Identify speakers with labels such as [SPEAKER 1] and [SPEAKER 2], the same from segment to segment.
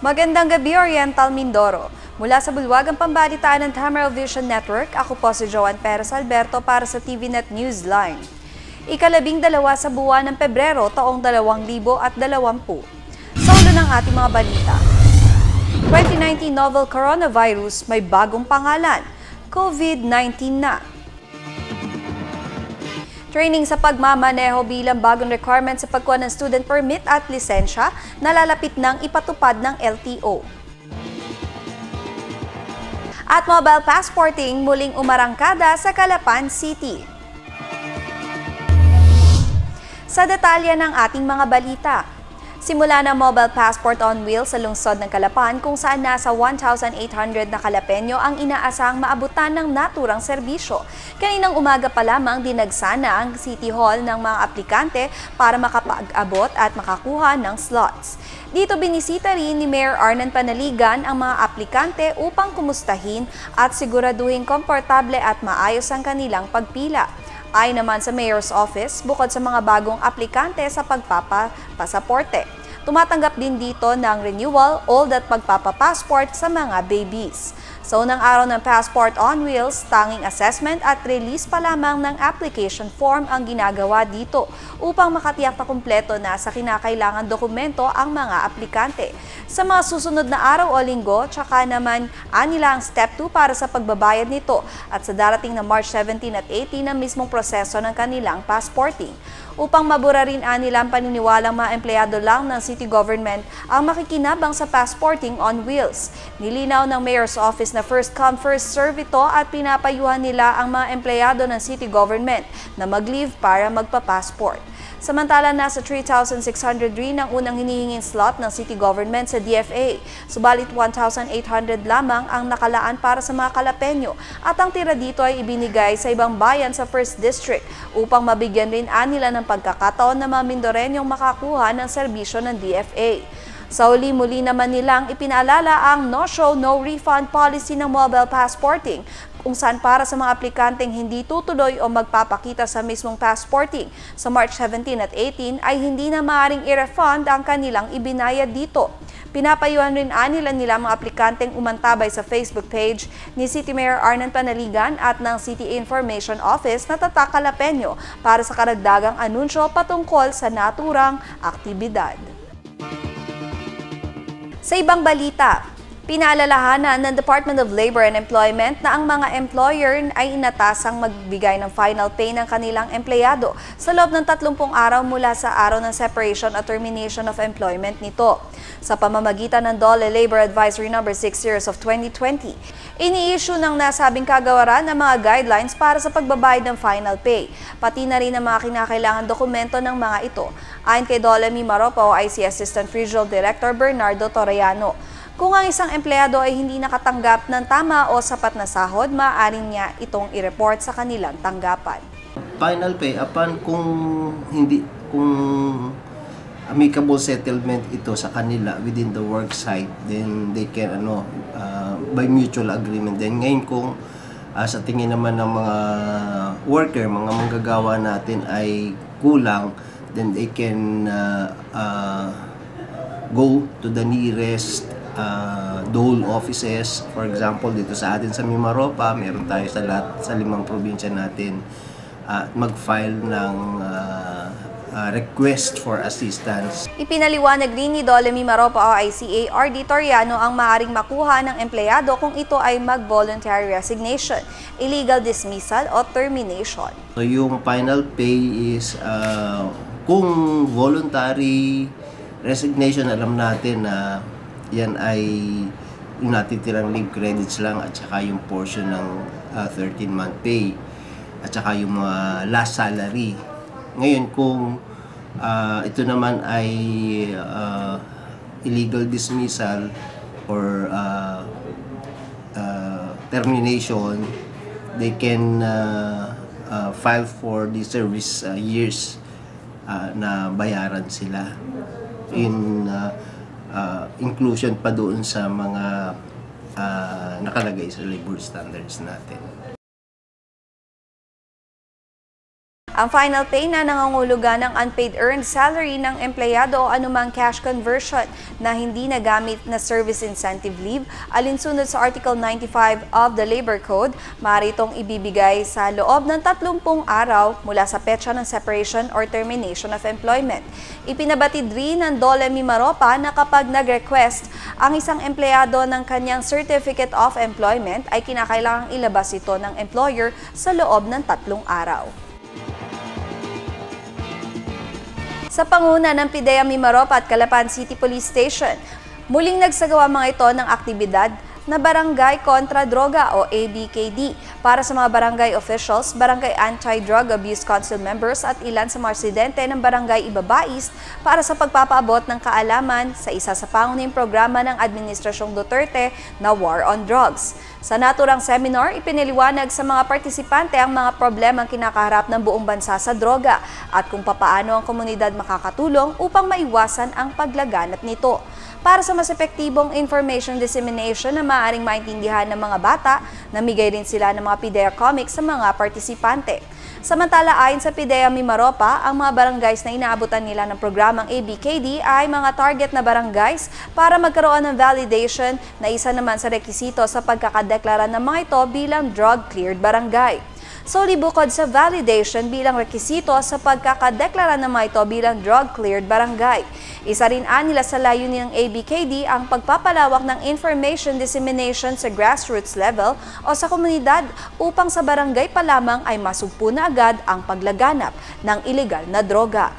[SPEAKER 1] Magandang gabi, Oriental Mindoro. Mula sa bulwagang pambalitaan ng Tamaraw Vision Network, ako po si Joan Perez Alberto para sa TVNet Newsline. Ika-12 sa buwan ng Pebrero taong 2020. Sa ulo ng ating mga balita. 2019 novel coronavirus may bagong pangalan, COVID-19 na. Training sa pagmamaneho bilang bagong requirement sa pagkuha ng student permit at lisensya na lalapit ng ipatupad ng LTO. At mobile passporting muling umarangkada sa Calapan City. Sa detalye ng ating mga balita. Simula ng mobile passport on wheels sa lungsod ng Calapan kung saan nasa 1,800 na Calapeño ang inaasahang maabutan ng naturang serbisyo. Kaninang umaga pa lamang dinagsana ang City Hall ng mga aplikante para makapag-abot at makakuha ng slots. Dito binisita rin ni Mayor Arnan Panaligan ang mga aplikante upang kumustahin at siguraduhin komportable at maayos ang kanilang pagpila. Ay naman sa Mayor's Office, bukod sa mga bagong aplikante sa pagpapasaporte. Tumatanggap din dito ng renewal, old at pagpapapassport sa mga babies. Sa unang araw ng Passport on Wheels, tanging assessment at release pa lamang ng application form ang ginagawa dito upang makatiyak na kumpleto na sa kinakailangan dokumento ang mga aplikante. Sa mga susunod na araw o linggo, tsaka naman anila ang Step 2 para sa pagbabayad nito at sa darating na March 17 at 18 ang mismong proseso ng kanilang passporting. Upang mabura rin anila ang paniniwalang mga empleyado lang ng city government ang makikinabang sa passporting on wheels. Nilinaw ng Mayor's Office na first come first serve ito at pinapayuhan nila ang mga empleyado ng city government na mag-leave para magpa-passport. Samantala, nasa 3,600 rin ang unang hinihinging slot ng city government sa DFA. Subalit 1,800 lamang ang nakalaan para sa mga Calapeño at ang tira dito ay ibinigay sa ibang bayan sa 1st District upang mabigyan rin anila ng pagkakataon na mga Mindoreñong makakuha ng serbisyo ng DFA. Sa uli-muli naman nilang ipinaalala ang no-show, no-refund policy ng mobile passporting kung saan para sa mga aplikanteng hindi tutuloy o magpapakita sa mismong passporting sa March 17 at 18 ay hindi na maaaring i-refund ang kanilang ibinayad dito. Pinapayuhan rin nila mga aplikanteng umantabay sa Facebook page ni City Mayor Arnan Panaligan at ng City Information Office na Tatak Calapeño para sa karagdagang anunsyo patungkol sa naturang aktibidad. Sa ibang balita, pinaalalahanan ng Department of Labor and Employment na ang mga employer ay inatasang magbigay ng final pay ng kanilang empleyado sa loob ng 30 araw mula sa araw ng separation at termination of employment nito. Sa pamamagitan ng DOLE Labor Advisory No. 6 Series of 2020, ini-issue ng nasabing kagawaran ng mga guidelines para sa pagbabayad ng final pay, pati na rin ang mga kinakailangan dokumento ng mga ito. Ayon kay DOLE Mimaropa o IC Assistant Regional Director Bernardo Torreano, kung ang isang empleyado ay hindi nakatanggap ng tama o sapat na sahod, maaaring niya itong i-report sa kanilang tanggapan.
[SPEAKER 2] Final pay upon kung amicable settlement ito sa kanila within the work site, then they can by mutual agreement. Then ngayon kung sa tingin naman ng mga worker, mga manggagawa natin ay kulang, then they can go to the nearest DOLE offices. For example, dito sa atin sa Mimaropa, meron tayo sa 5 probinsya natin, mag-file ng request for assistance.
[SPEAKER 1] Ipinaliwanag rin ni DOLE Mimaropa o ICA RD Toriano ang maaaring makuha ng empleyado kung ito ay mag-voluntary resignation, illegal dismissal o termination.
[SPEAKER 2] So yung final pay is kung voluntary resignation, alam natin na yan ay yung natitirang leave credits lang at saka yung portion ng 13-month pay at saka yung mga last salary. Ngayon kung ito naman ay illegal dismissal or termination, they can file for the service years na bayaran sila. In inclusion pa doon sa mga nakalagay sa labor standards natin.
[SPEAKER 1] Ang final pay na nangangulugan ng unpaid earned salary ng empleyado o anumang cash conversion na hindi nagamit na service incentive leave alinsunod sa Article 95 of the Labor Code, maaari itong ibibigay sa loob ng 30 araw mula sa petsa ng separation or termination of employment. Ipinabatid rin ng DOLE Mimaropa na kapag nag-request ang isang empleyado ng kanyang Certificate of Employment ay kinakailangang ilabas ito ng employer sa loob ng 3 araw. Sa panguna ng PIDEA Mimaropa at Calapan City Police Station, muling nagsagawa mga ito ng aktibidad na Barangay Kontra Droga o ABKD para sa mga barangay officials, barangay Anti-Drug Abuse Council members at ilan sa mga residente ng barangay Ibabais para sa pagpapaabot ng kaalaman sa isa sa pangunahing programa ng Administrasyong Duterte na War on Drugs. Sa naturang seminar, ipiniliwanag sa mga partisipante ang mga problemang kinakaharap ng buong bansa sa droga at kung papaano ang komunidad makakatulong upang maiwasan ang paglaganap nito. Para sa mas epektibong information dissemination na maaaring maintindihan ng mga bata, namigay rin sila ng mga PIDEA comics sa mga partisipante. Samantala, ayon sa PIDEA Mimaropa, ang mga barangays na inaabutan nila ng programang ABKD ay mga target na barangays para magkaroon ng validation na isa naman sa rekisito sa pagkakadeklara ng mga ito bilang drug-cleared barangay. Solely bukod sa validation bilang rekisito sa pagkakadeklara ng mga ito bilang drug-cleared barangay. Isa rin nila sa layunin ng ABKD ang pagpapalawak ng information dissemination sa grassroots level o sa komunidad upang sa barangay pa lamang ay masugpo na agad ang paglaganap ng ilegal na droga.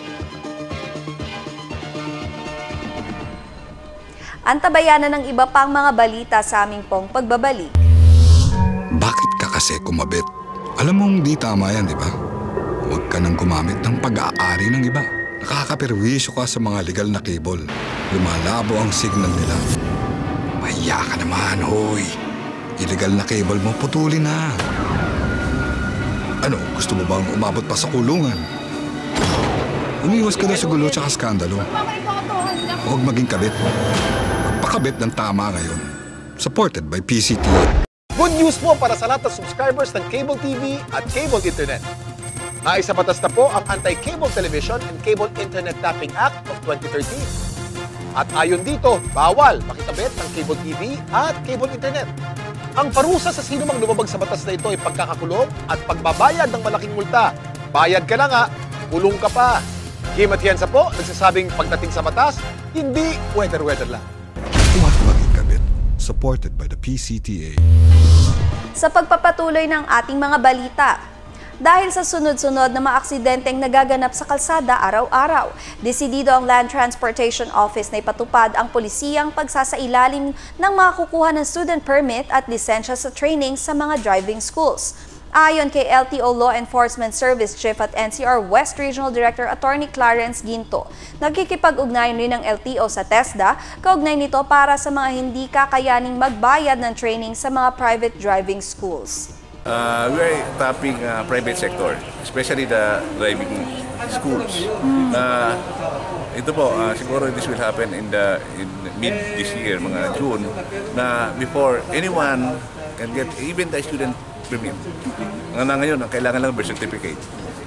[SPEAKER 1] Antabayanan ng iba pang mga balita sa aming pong pagbabalik.
[SPEAKER 3] Bakit ka kasi kumabit? Alam mong di tama yan, di ba? Huwag ka nang gumamit ng pag-aari ng iba. Nakakaperwisyo ka sa mga legal na cable. Lumalabo ang signal nila. Mahiya ka naman, hoy. Illegal na cable mo, putulin na. Ano, gusto mo bang umabot pa sa kulungan? Umiwas ka na sa gulo tsaka skandalo. Huwag maging kabit. Magpakabit ng tama ngayon. Supported by PCTV.
[SPEAKER 4] Good news po para sa lahat ng subscribers ng Cable TV at Cable Internet. Naisa batas na po ang Anti-Cable Television and Cable Internet Tapping Act of 2013. At ayon dito, bawal makikabit ng Cable TV at Cable Internet. Ang parusa sa sino mang lumabag sa batas na ito ay pagkakakulong at pagbabayad ng malaking multa. Bayad ka na nga, kulong ka pa. Kim Atienza po, nagsasabing pagdating sa batas, hindi weather-weather lang.
[SPEAKER 3] Huwag maging kabit. Supported by the PCTA.
[SPEAKER 1] Sa pagpapatuloy ng ating mga balita, dahil sa sunod-sunod na mga aksidenteng nagaganap sa kalsada araw-araw, desidido ang Land Transportation Office na ipatupad ang polisiyang pagsasailalim ng mga kukuha ng student permit at lisensya sa training sa mga driving schools. Ayon kay LTO Law Enforcement Service Chief at NCR West Regional Director Attorney Clarence Ginto, nagkikipag-ugnayan rin ng LTO sa TESDA, kaugnay nito para sa mga hindi kakayaning magbayad ng training sa mga private driving schools.
[SPEAKER 5] We are tapping private sector, especially the driving schools. Ito po, siguro this will happen in mid this year, mga June, na before anyone can get even the student permit. Ngayon, ang kailangan lang birth certificate.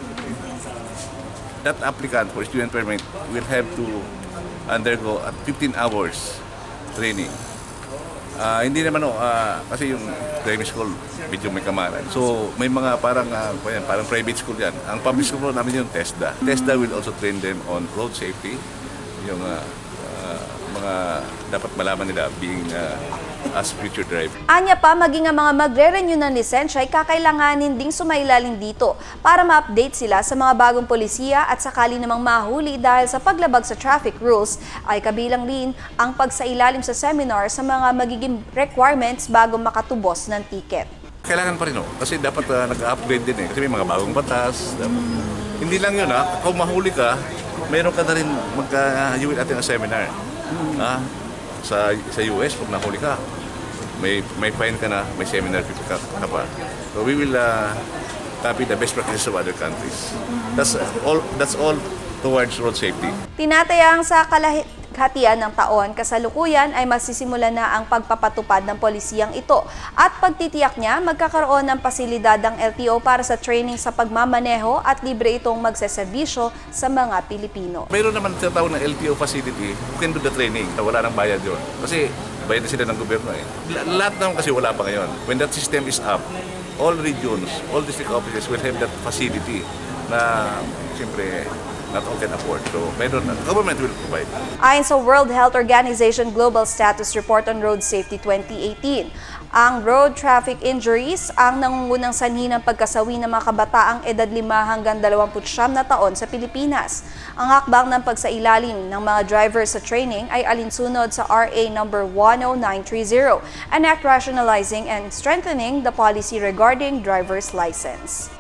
[SPEAKER 5] That applicant for student permit will have to undergo 15 hours training. Hindi naman kasi yung driving school medyo may kamaran. So may mga parang private school yan. Ang public school namin yung TESDA. TESDA will also train them on road safety. Yung mga dapat malaman nila being as future driver.
[SPEAKER 1] Anya pa, maging ang mga magre-renew ng lisensya ay kakailanganin ding sumailalim dito para ma-update sila sa mga bagong polisiya at sakali namang mahuli dahil sa paglabag sa traffic rules ay kabilang rin ang pagsailalim sa seminar sa mga magiging requirements bago makatubos ng ticket.
[SPEAKER 5] Kailangan pa rin kasi dapat nag-upgrade din kasi may mga bagong batas. Hindi lang yun kung mahuli ka, mayroon ka na rin you will attend a seminar. Sa US, pag nahuli ka, may fine ka na, may seminar ka pa. So we will copy the best practices of other countries. That's all towards road safety.
[SPEAKER 1] Tinatayang sa hatian ng taon, kasalukuyan ay magsisimula na ang pagpapatupad ng polisiyang ito at pagtitiyak niya magkakaroon ng pasilidad ang LTO para sa training sa pagmamaneho at libre itong magseserbisyo sa mga Pilipino.
[SPEAKER 5] Mayroon naman tinatawag na LTO facility who can do the training. Wala nang bayad yun. Kasi bayad na sila ng gobyerno eh. Lahat naman kasi wala pa ngayon. When that system is up, all regions, all district offices will have that facility na siyempre not all can afford. So, government will provide.
[SPEAKER 1] Ayon sa World Health Organization Global Status Report on Road Safety 2018, ang road traffic injuries ang nangungunang sanhi ng pagkasawi ng mga kabataang edad 5 hanggang 29 na taon sa Pilipinas. Ang hakbang ng pagsailalim ng mga drivers sa training ay alinsunod sa RA number 10930, an act rationalizing and strengthening the policy regarding driver's license.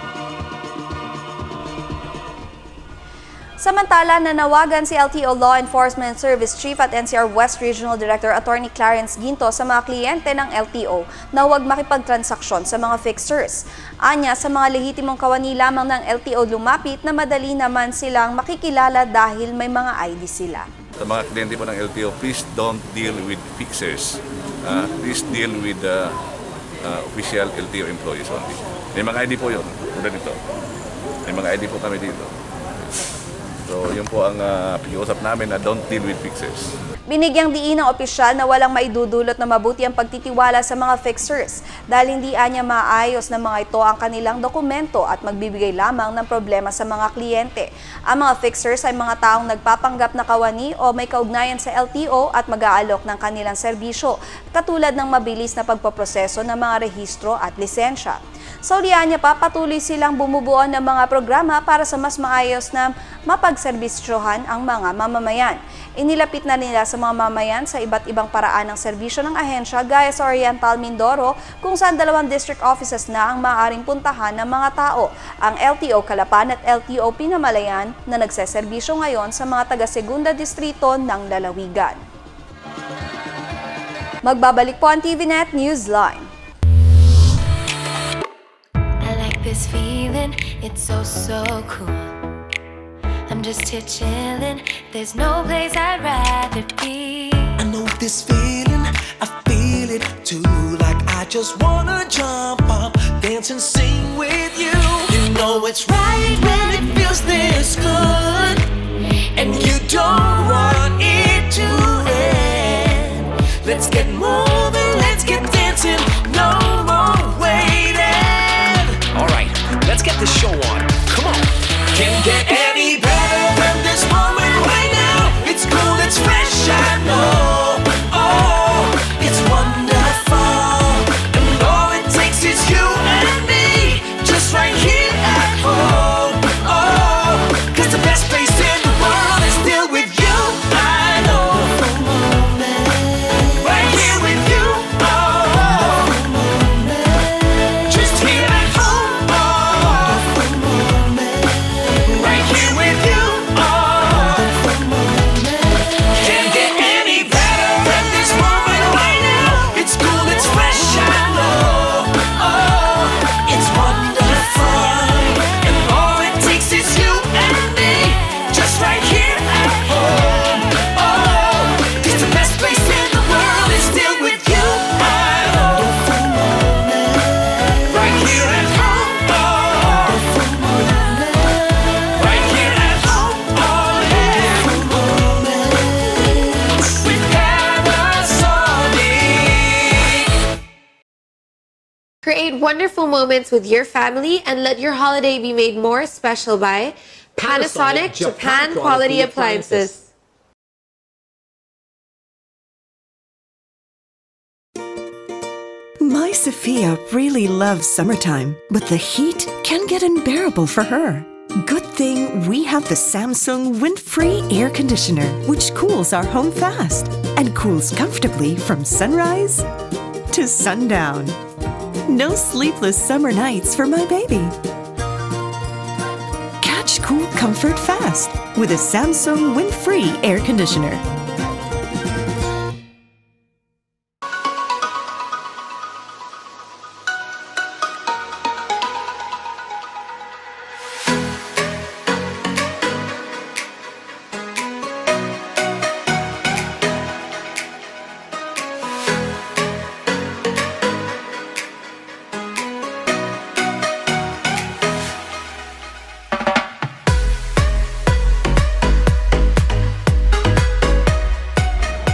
[SPEAKER 1] Samantala, nanawagan si LTO Law Enforcement Service Chief at NCR West Regional Director Attorney Clarence Ginto sa mga kliyente ng LTO na huwag makipagtransaksyon sa mga fixers. Anya, sa mga lehitimong kawani lamang ng LTO lumapit na madali naman silang makikilala dahil may mga ID sila.
[SPEAKER 5] Sa mga kliyente po ng LTO, please don't deal with fixers. Please deal with official LTO employees only. May mga ID po yun, tulad nito. May mga ID po kami dito. So, yun po ang pag-iusap namin na don't deal with fixers.
[SPEAKER 1] Binigyang diin ng opisyal na walang maidudulot na mabuti ang pagtitiwala sa mga fixers dahil hindi anya maayos na mga ito ang kanilang dokumento at magbibigay lamang ng problema sa mga kliyente. Ang mga fixers ay mga taong nagpapanggap na kawani o may kaugnayan sa LTO at mag-aalok ng kanilang serbisyo, katulad ng mabilis na pagpoproseso ng mga rehistro at lisensya. Sa Ulianya pa, patuloy silang bumubuo ng mga programa para sa mas maayos na mapagserbisyohan ang mga mamamayan. Inilapit na nila sa mga mamamayan sa iba't ibang paraan ng serbisyo ng ahensya gaya sa Oriental Mindoro kung saan 2 district offices na ang maaaring puntahan ng mga tao, ang LTO Calapan at LTO Pinamalayan na nagseserbisyo ngayon sa mga taga-segunda distrito ng lalawigan. Magbabalik po ang TVNet Newsline.
[SPEAKER 6] This feeling, it's so cool. I'm just here chilling. There's no place I'd rather be.
[SPEAKER 7] I know this feeling, I feel it too. Like I just wanna jump up, dance and sing with you. You know it's right when it feels this good, and you don't want it to end. Let's get moving, let's get dancing, no more waiting. Alright, let's get this show on. Come on. Can't get any better than this moment right now. It's cool, it's fresh, I know. Oh, it's wonderful. And all it takes is you and me, just right here at home. Oh, 'cause the best place in the world is still with you. I know. Right here with you. Oh, just here at home. Right here with you, oh. Can't get any better than this moment right now. It's cool, it's fresh, I know. Oh, it's wonderful. And all it takes is you and me, just right here at home. Oh, 'cause the best place in the world is still with you, I know. Right here at home, oh. Right here at home, oh yeah. With Panasonic.
[SPEAKER 8] Create wonderful moments with your family and let your holiday be made more special by Panasonic Japan Quality Appliances.
[SPEAKER 9] My Sophia really loves summertime, but the heat can get unbearable for her. Good thing we have the Samsung Wind-Free Air Conditioner, which cools our home fast and cools comfortably from sunrise to sundown. No sleepless summer nights for my baby. Catch cool comfort fast with a Samsung Wind-Free Air Conditioner.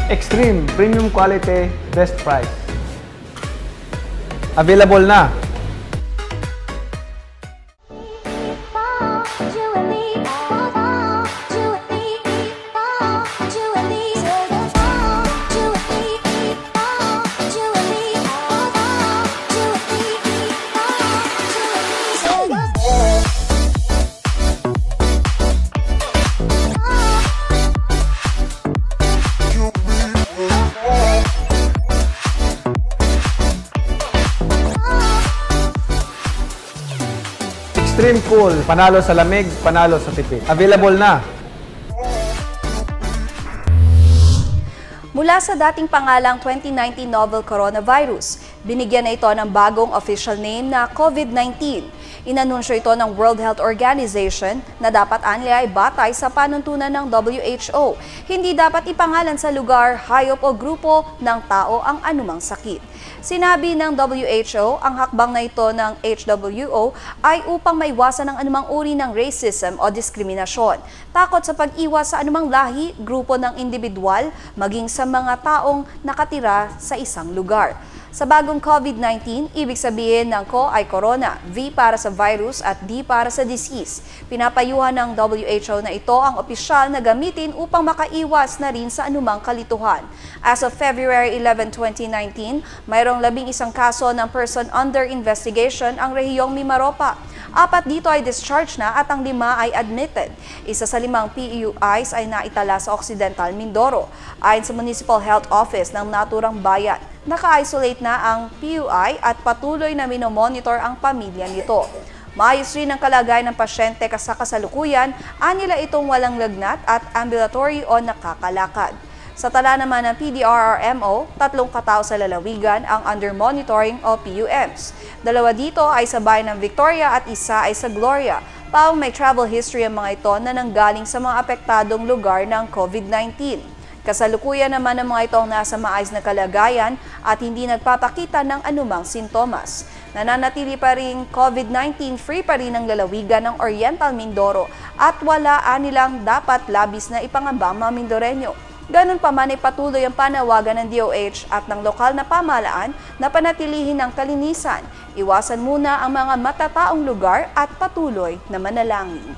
[SPEAKER 10] Extreme, premium quality, best price. Available na. Extreme Cool, panalo sa lamig, panalo sa tipid. Available na.
[SPEAKER 1] Mula sa dating pangalang 2019 novel coronavirus, binigyan na ito ng bagong official name na COVID-19. Inanunsyo ito ng World Health Organization na dapat anya ay batay sa panuntunan ng WHO. Hindi dapat ipangalan sa lugar, hayop o grupo ng tao ang anumang sakit. Sinabi ng WHO, ang hakbang na ito ng HWO ay upang maiwasan ang anumang uri ng racism o diskriminasyon, takot sa pag-iwas sa anumang lahi, grupo ng individual, maging sa mga taong nakatira sa isang lugar. Sa bagong COVID-19, ibig sabihin ng CO ay corona, V para sa virus at D para sa disease. Pinapayuhan ng WHO na ito ang opisyal na gamitin upang makaiwas na rin sa anumang kalituhan. As of February 11, 2019, mayroong 11 kaso ng person under investigation ang rehiyong Mimaropa. 4 dito ay discharged na at ang 5 ay admitted. Isa sa 5 PUIs ay naitala sa Occidental Mindoro. Ayon sa Municipal Health Office ng naturang bayan, naka-isolate na ang PUI at patuloy na minomonitor ang pamilya nito. Maayos rin ang kalagayan ng pasyente sa kasalukuyan, anila itong walang lagnat at ambulatory o nakakalakad. Sa tala naman ng PDRRMO, 3 katao sa lalawigan ang under monitoring o PUMs. 2 dito ay sa bayan ng Victoria at isa ay sa Gloria. Paong may travel history ang mga ito na nanggaling sa mga apektadong lugar ng COVID-19. Kasalukuyan naman ang mga itong nasa maayos na kalagayan at hindi nagpapakita ng anumang sintomas. Nananatili pa rin COVID-19 free pa rin ang lalawigan ng Oriental Mindoro at wala anilang dapat labis na ipangambang mga Mindoreño. Ganun pa man ay patuloy ang panawagan ng DOH at ng lokal na pamahalaan na panatilihin ang kalinisan, iwasan muna ang mga matataong lugar at patuloy na manalangin.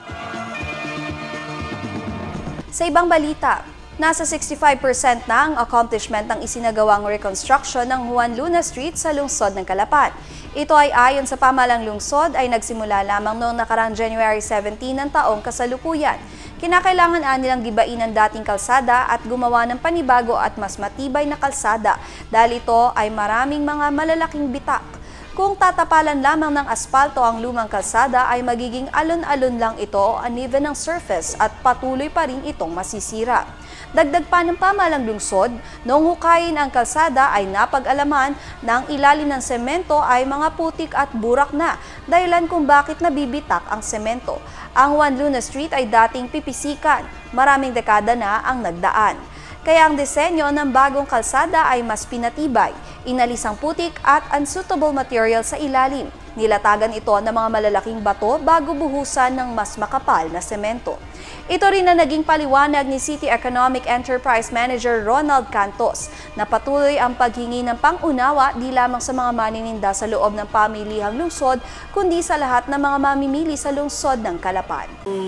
[SPEAKER 1] Sa ibang balita, nasa 65% na ang accomplishment ng isinagawang reconstruction ng Juan Luna Street sa lungsod ng Calapan. Ito ay ayon sa pamahalang lungsod ay nagsimula lamang noong nakarang January 17 ng taong kasalukuyan. Kinakailangan nilang gibain ang dating kalsada at gumawa ng panibago at mas matibay na kalsada dahil ito ay maraming mga malalaking bitak. Kung tatapalan lamang ng asfalto ang lumang kalsada ay magiging alon-alon lang ito o uneven ang surface at patuloy pa rin itong masisira. Dagdag pa ng pamahalang lungsod, noong hukayin ang kalsada ay napag-alaman na ang ilalim ng semento ay mga putik at burak na, dahilan kung bakit nabibitak ang semento. Ang Juan Luna Street ay dating pipisikan, maraming dekada na ang nagdaan. Kaya ang disenyo ng bagong kalsada ay mas pinatibay, inalis ang putik at unsuitable material sa ilalim. Nilatagan ito ng mga malalaking bato bago buhusan ng mas makapal na semento. Ito rin na naging paliwanag ni City Economic Enterprise Manager Ronald Cantos na patuloy ang paghingi ng pangunawa di lamang sa mga manininda sa loob ng pamilihang lungsod kundi sa lahat ng mga mamimili sa lungsod ng Calapan.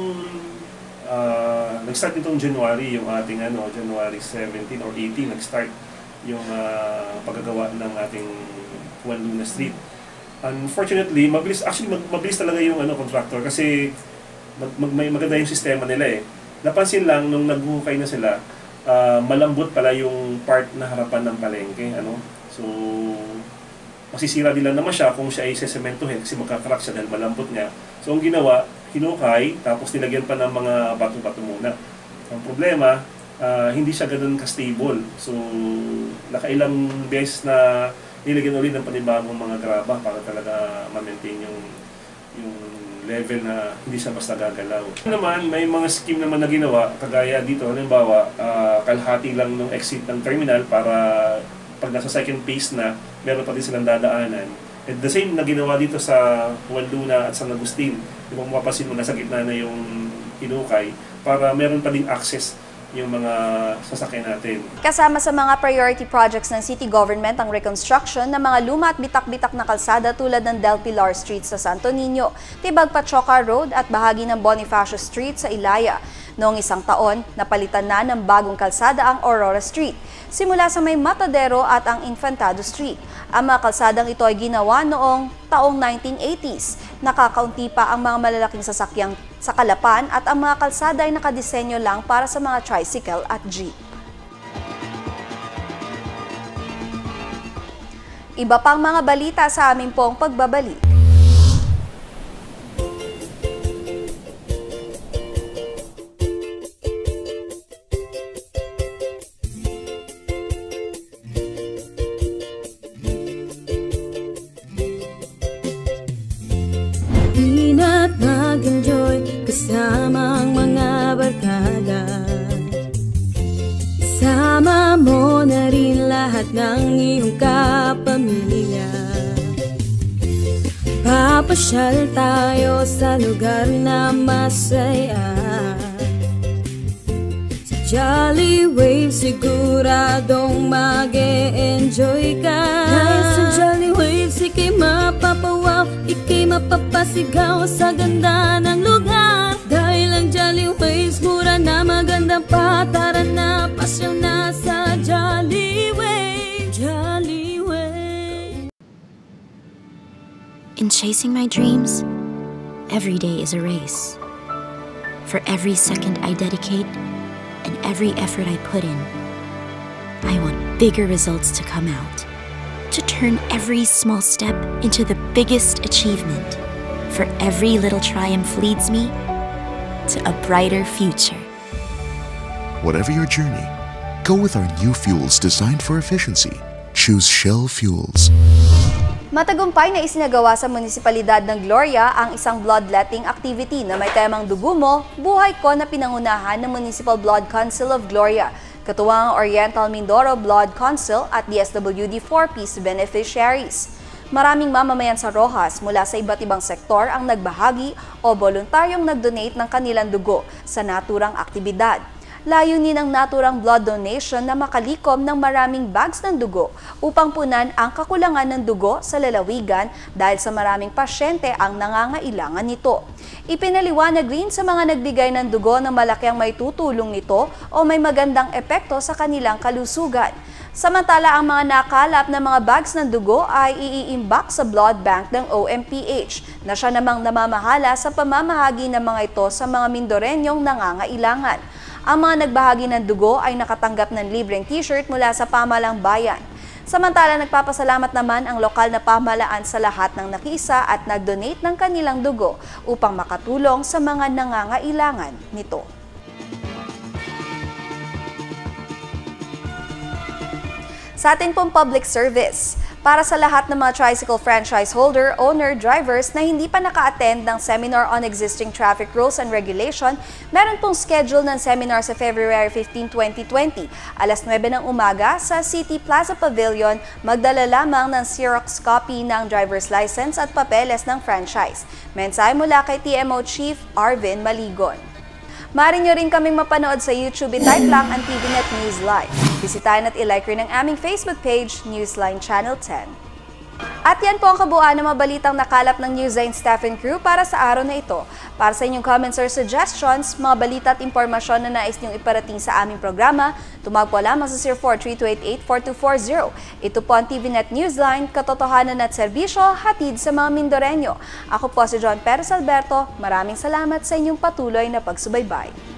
[SPEAKER 11] Nag-start nitong January yung ating January 17 or 18 nag-start yung paggagawa ng ating Juan Luna Street. Unfortunately, mabilis talaga yung contractor kasi maganda yung sistema nila eh. Napansin lang nung naghuhukay na sila, malambot pala yung part na harapan ng palengke, So masisira din lang naman siya kung siya ay sesementohin kasi magkakrak siya dahil malambot niya. So ang ginawa, hinukay tapos nilagyan pa ng mga bato-bato muna. Ang problema, hindi siya ganoon ka-stable. So nakailang beses na nilagyan ulit ng panibagong mga graba para talaga ma-maintain yung level na hindi siya basta gagalaw. Naman, may mga scheme naman na ginawa, kagaya dito, halimbawa, kalahati lang ng exit ng terminal para pag nasa second phase na, meron pa din silang dadaanan. At the same na ginawa dito sa Juan Luna at San Agustin, kung mapapansin mo, nasa gitna na yung hinukay, para meron pa din access yung mga sasakyan natin.
[SPEAKER 1] Kasama sa mga priority projects ng city government ang reconstruction ng mga luma at bitak-bitak na kalsada tulad ng Del Pilar Street sa Santo Niño, Tibag Pachoca Road at bahagi ng Bonifacio Street sa Ilaya. Noong isang taon, napalitan na ng bagong kalsada ang Aurora Street, simula sa may Matadero at ang Infantado Street. Ang mga kalsadang ito ay ginawa noong taong 1980s. Nakakaunti pa ang mga malalaking sasakyang sa Calapan at ang mga kalsada ay nakadisenyo lang para sa mga tricycle at jeep. Iba pang mga balita sa aming pong pagbabalik.
[SPEAKER 12] At mag-enjoy kasama ang mga barkada. Sama mo na rin lahat ng iyong kapamilya. Papasyal tayo sa lugar na masaya. Sa Jolly Wave siguradong mag-e-enjoy ka. Dahil sa Jolly Wave ika'y mapapawaw, ika'y mapapasigaw sa ganda ng lugar. Dahil ang Jolly Waves mura na magandang patara na, pasyal na sa Jolly Wave. Jolly Wave.
[SPEAKER 13] In chasing my dreams, every day is a race. For every second I dedicate and every effort I put in, I want bigger results to come out. To turn every small step into the biggest achievement. For every little triumph leads me to a brighter future.
[SPEAKER 14] Whatever your journey, go with our new fuels designed for efficiency. Choose Shell Fuels.
[SPEAKER 1] Matagumpay na isinagawa sa munisipalidad ng Gloria ang isang bloodletting activity na may temang Dugo Mo, Buhay Ko na pinangunahan ng Municipal Blood Council of Gloria, katuwang Oriental Mindoro Blood Council at DSWD-4 Peace beneficiaries. Maraming mamamayan sa Rojas mula sa iba't ibang sektor ang nagbahagi o voluntaryong nag-donate ng kanilang dugo sa naturang aktibidad. Layunin ng naturang blood donation na makalikom ng maraming bags ng dugo upang punan ang kakulangan ng dugo sa lalawigan dahil sa maraming pasyente ang nangangailangan nito. Ipinaliwanag rin sa mga nagbigay ng dugo na malaki ang may tutulong nito o may magandang epekto sa kanilang kalusugan. Samantala, ang mga nakalap na mga bags ng dugo ay iiimbak sa blood bank ng OMPH na siya namang namamahala sa pamamahagi ng mga ito sa mga Mindoreñong nangangailangan. Ang mga nagbahagi ng dugo ay nakatanggap ng libreng t-shirt mula sa pamahalang bayan. Samantala, nagpapasalamat naman ang lokal na pamahalaan sa lahat ng nakiisa at nag-donate ng kanilang dugo upang makatulong sa mga nangangailangan nito. Sa ating pong public service, para sa lahat ng mga tricycle franchise holder, owner, drivers na hindi pa naka-attend ng Seminar on Existing Traffic Rules and Regulation, meron pong schedule ng seminar sa February 15, 2020, alas 9 ng umaga sa City Plaza Pavilion. Magdala lamang ng Xerox copy ng driver's license at papeles ng franchise. Mensahe mula kay TMO Chief Arvin Maligon. Maaari nyo rin kaming mapanood sa YouTube. I-type lang ang TVNet Newsline. Bisitahin at i-like rin ang aming Facebook page, Newsline Channel 10. At yan po ang kabuuan ng mga balitang nakalap ng Newsline staff and crew para sa araw na ito. Para sa inyong comments or suggestions, mga balita at impormasyon na nais niyong iparating sa aming programa, tumawag po lamang sa 0432884240. Ito po ang TVNet Newsline, katotohanan at serbisyo, hatid sa mga Mindoreño. Ako po si John Perez Alberto. Maraming salamat sa inyong patuloy na pagsubaybay.